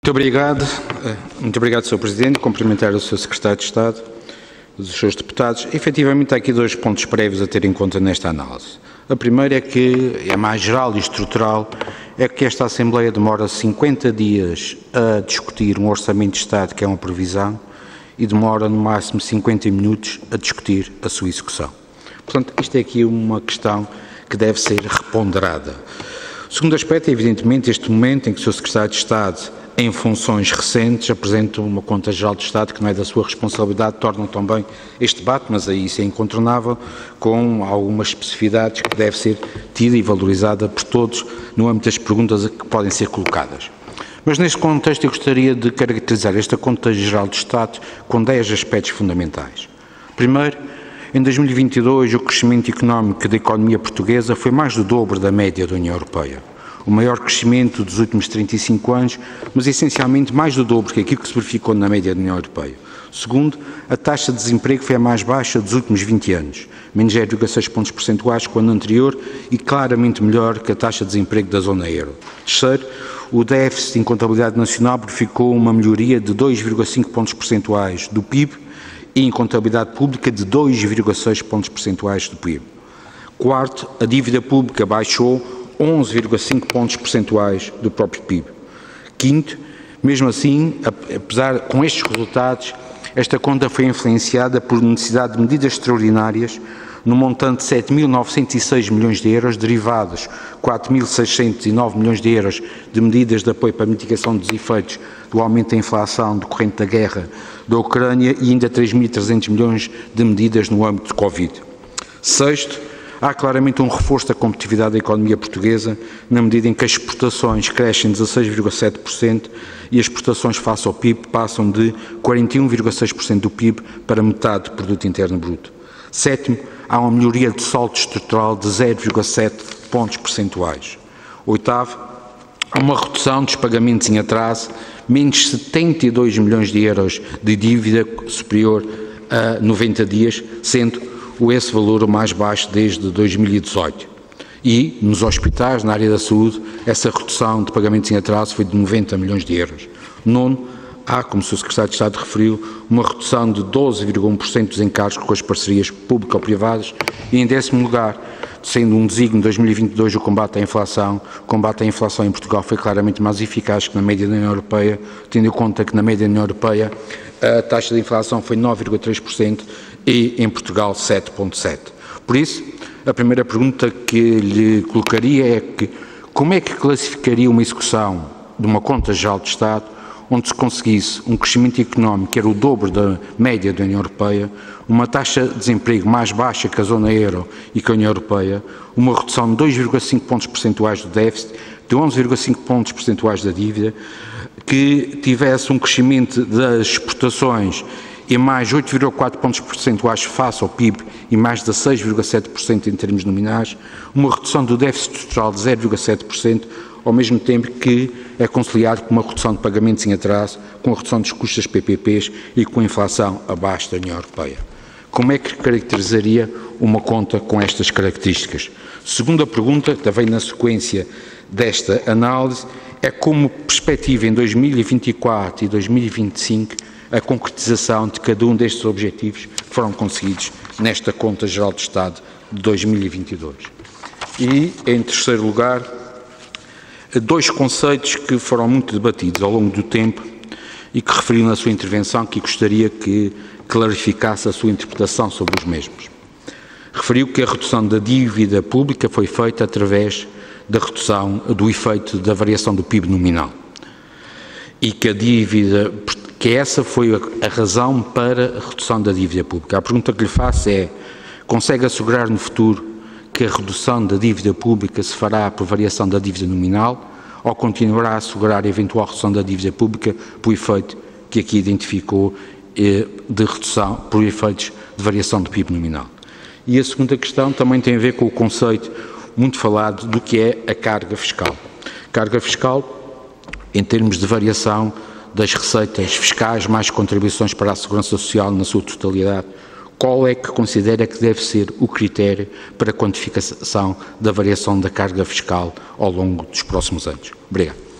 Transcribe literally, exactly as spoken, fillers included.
Muito obrigado, muito obrigado, senhor Presidente. Cumprimentar o senhor Secretário de Estado, os senhores deputados. Efetivamente, há aqui dois pontos prévios a ter em conta nesta análise. A primeira é que, é mais geral e estrutural, é que esta Assembleia demora cinquenta dias a discutir um Orçamento de Estado, que é uma previsão, e demora no máximo cinquenta minutos a discutir a sua execução. Portanto, isto é aqui uma questão que deve ser reponderada. O segundo aspecto é, evidentemente, este momento em que o senhor Secretário de Estado, em funções recentes, apresenta uma conta geral de Estado que não é da sua responsabilidade, tornam também este debate, mas aí isso é incontornável, com algumas especificidades que deve ser tida e valorizada por todos no âmbito das perguntas que podem ser colocadas. Mas neste contexto eu gostaria de caracterizar esta conta geral de Estado com dez aspectos fundamentais. Primeiro, em dois mil e vinte e dois o crescimento económico da economia portuguesa foi mais do dobro da média da União Europeia. O maior crescimento dos últimos trinta e cinco anos, mas essencialmente mais do dobro que aquilo que se verificou na média da União Europeia. Segundo, a taxa de desemprego foi a mais baixa dos últimos vinte anos, menos zero vírgula seis pontos percentuais que o ano anterior e claramente melhor que a taxa de desemprego da zona euro. Terceiro, o déficit em contabilidade nacional verificou uma melhoria de dois vírgula cinco pontos percentuais do P I B e em contabilidade pública de dois vírgula seis pontos percentuais do P I B. Quarto, a dívida pública baixou onze vírgula cinco pontos percentuais do próprio P I B. Quinto, mesmo assim, apesar com estes resultados, esta conta foi influenciada por necessidade de medidas extraordinárias no montante de sete mil novecentos e seis milhões de euros, derivados quatro mil seiscentos e nove milhões de euros de medidas de apoio para a mitigação dos efeitos do aumento da inflação decorrente da guerra da Ucrânia e ainda três mil e trezentos milhões de medidas no âmbito de Covid. Sexto, há claramente um reforço da competitividade da economia portuguesa, na medida em que as exportações crescem dezasseis vírgula sete por cento e as exportações face ao P I B passam de quarenta e um vírgula seis por cento do P I B para metade do Produto Interno Bruto. Sétimo, há uma melhoria de saldo estrutural de zero vírgula sete pontos percentuais. Oitavo, há uma redução dos pagamentos em atraso, menos setenta e dois milhões de euros de dívida superior a noventa dias, sendo esse valor o mais baixo desde dois mil e dezoito. E, nos hospitais, na área da saúde, essa redução de pagamentos em atraso foi de noventa milhões de euros. Nono, há, como o senhor Secretário de Estado referiu, uma redução de doze vírgula um por cento dos encargos com as parcerias público-privadas e, em décimo lugar, sendo um desígnio de dois mil e vinte e dois o combate à inflação, o combate à inflação em Portugal foi claramente mais eficaz que na média da União Europeia, tendo em conta que na média da União Europeia a taxa de inflação foi nove vírgula três por cento e em Portugal sete vírgula sete por cento. Por isso, a primeira pergunta que lhe colocaria é que como é que classificaria uma execução de uma conta geral de Estado onde se conseguisse um crescimento económico que era o dobro da média da União Europeia, uma taxa de desemprego mais baixa que a zona euro e que a União Europeia, uma redução de dois vírgula cinco pontos percentuais do déficit, de onze vírgula cinco pontos percentuais da dívida, que tivesse um crescimento das exportações e mais oito vírgula quatro pontos percentuais face ao P I B e mais dezasseis vírgula sete por cento em termos nominais, uma redução do déficit estrutural de zero vírgula sete por cento, ao mesmo tempo que é conciliado com uma redução de pagamentos em atraso, com a redução dos custos das P P Ps e com a inflação abaixo da União Europeia. Como é que caracterizaria uma conta com estas características? Segunda pergunta, também na sequência desta análise, é como perspectiva em dois mil e vinte e quatro e dois mil e vinte e cinco a concretização de cada um destes objetivos que foram conseguidos nesta Conta Geral de Estado de dois mil e vinte e dois. E, em terceiro lugar, dois conceitos que foram muito debatidos ao longo do tempo e que referiu na sua intervenção, que gostaria que clarificasse a sua interpretação sobre os mesmos. Referiu que a redução da dívida pública foi feita através da redução do efeito da variação do P I B nominal e que a dívida, que essa foi a razão para a redução da dívida pública. A pergunta que lhe faço é, consegue assegurar no futuro que a redução da dívida pública se fará por variação da dívida nominal ou continuará a assegurar a eventual redução da dívida pública por efeito que aqui identificou de redução por efeitos de variação do P I B nominal? E a segunda questão também tem a ver com o conceito muito falado do que é a carga fiscal. Carga fiscal, em termos de variação das receitas fiscais mais contribuições para a segurança social na sua totalidade, qual é que considera que deve ser o critério para a quantificação da variação da carga fiscal ao longo dos próximos anos? Obrigado.